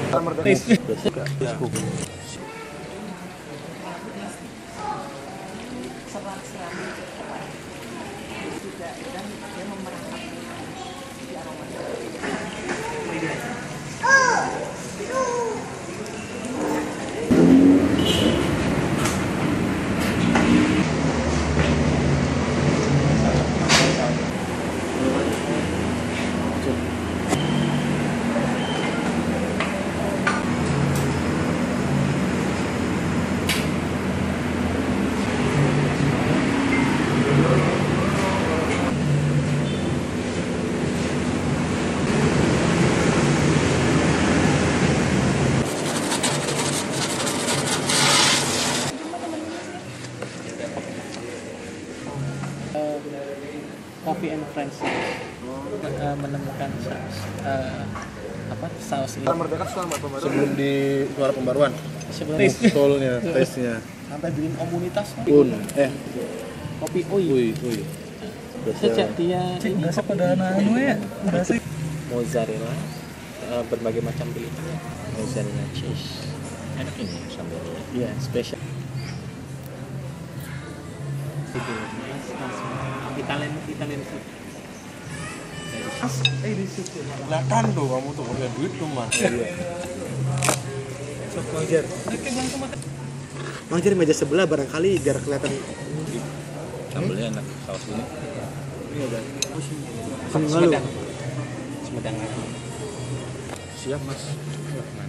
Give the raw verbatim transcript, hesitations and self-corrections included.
Taste. Coffee and Friends uh, menemukan saus uh, apa saus ini sebelum di suara pembaruan sebenarnya soalnya taste-nya sampai bikin komunitas un eh kopi ui ui ui sejak dia Cik, bahasa pada anu ya bahasa mozzarella uh, berbagai macam pilihan mozzarella cheese enak ini sambalnya iya spesial Italian Italian food. As, eh di situ. kelihatan tuh kamu tuh punya duit tuh mas. Sok wajar. Mang jadi meja sebelah barangkali biar kelihatan. Sambelnya enak saus ini. Iya kan. Sumedang. Sumedang. Siap mas.